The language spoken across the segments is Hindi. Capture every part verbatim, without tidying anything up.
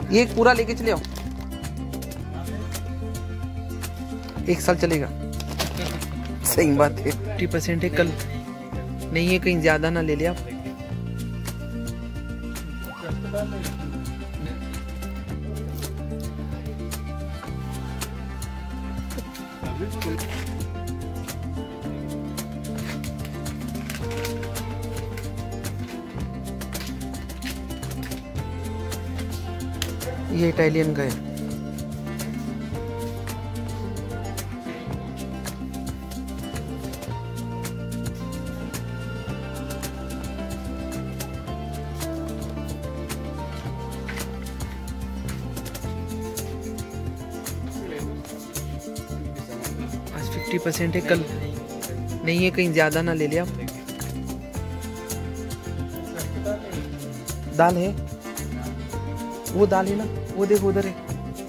ये एक पूरा लेके चले आओ, एक साल चलेगा। सही बात है, फिफ्टी परसेंट है, कल नहीं है, कहीं ज्यादा ना ले लिया आप। ये इटालियन का है। आज फिफ्टी परसेंट है, कल नहीं है, कहीं ज्यादा ना ले लिया आप। दाल है, वो दाल है ना, वो देखो उधर है।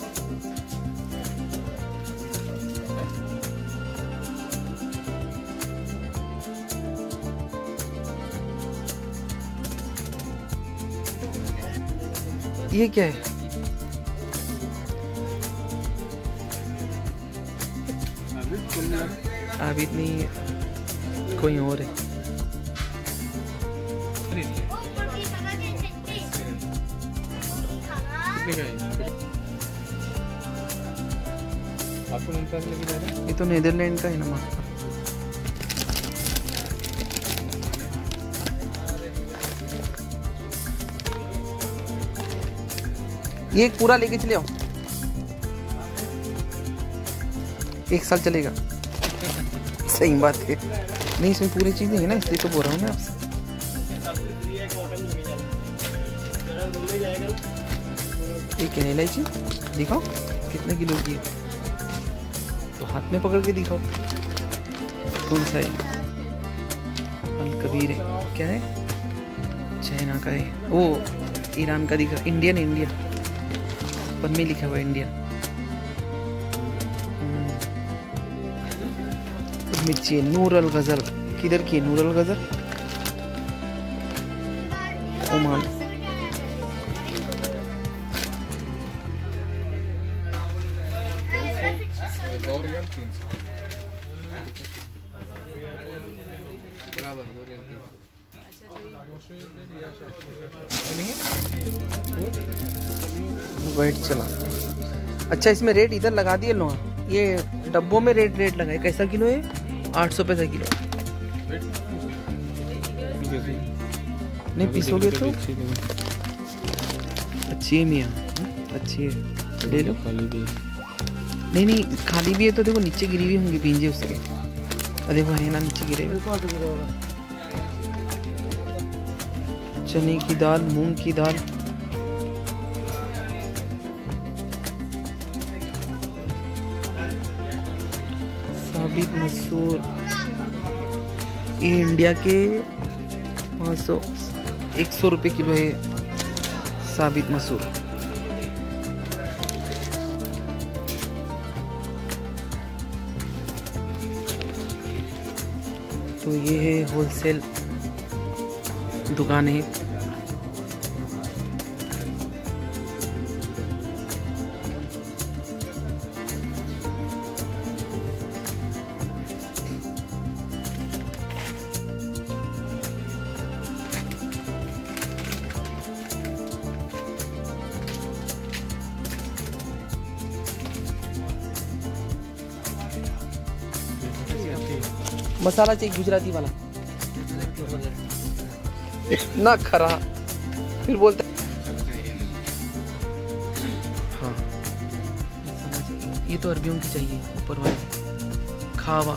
ये क्या है? अभी नहीं, कोई और है। आपको लगी जा रहा है? ये तो नीदरलैंड का है ना मात्र। ये एक पूरा लेके चले आओ, एक साल चलेगा। सही बात है, नहीं इसमें पूरी चीजें है ना, इसलिए तो बोल रहा हूँ मैं आपसे। ये क्या है इलायची? दिखाओ कितने किलो की है, तो हाथ में पकड़ के दिखाओ। कौन सा है? अल कबीर है, क्या है? चाइना का है, वो ईरान का दिखा, इंडियन इंडियन पर में लिखा हुआ इंडियन। मिर्ची है, नूर अल गजल, किधर की है नूर अल गजल? ओमान। वाइट चला। अच्छा इसमें रेट इधर लगा दिए लो, ये डब्बों में रेट रेट लगाए। कैसा किलो है? आठ सौ पैसा किलो। नहीं पीसोगे तो अच्छी है मियाँ, अच्छी है, ले लो। नहीं नहीं खाली भी है तो देखो नीचे गिरी हुई होंगी बींजे उसके। अरे वो है ना नीचे गिरे। चने की दाल, मूंग की दाल, साबित मसूर, ये इंडिया के पाँच सौ एक सौ रुपये किलो है साबित मसूर। तो ये है होलसेल दुकान है। मसाला चाहिए गुजराती वाला, इतना खरा फिर बोलते हाँ। ये तो अरबियों की चाहिए, ऊपर वाली खावा।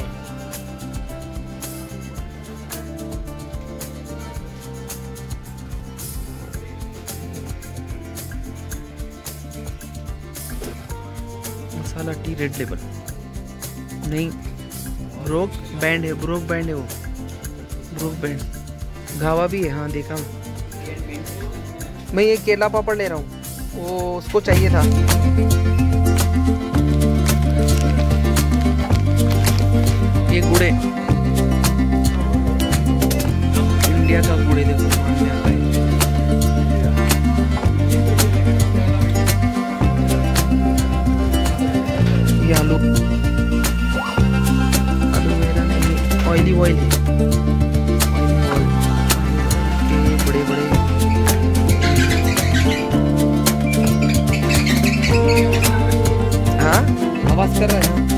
मसाला टी रेड लेबल नहीं, ब्रोक बैंड है, ब्रोक बैंड है वो, ब्रोक बैंड। घावा भी है, हाँ देखा मैं। ये केला पापड़ ले रहा हूँ, वो उसको चाहिए था। ये गुड़े, इंडिया का गुड़े देखो, आलू वगैरह नहीं, ऑयली ऑयली बड़े बड़े। हाँ आवाज कर रहे हैं।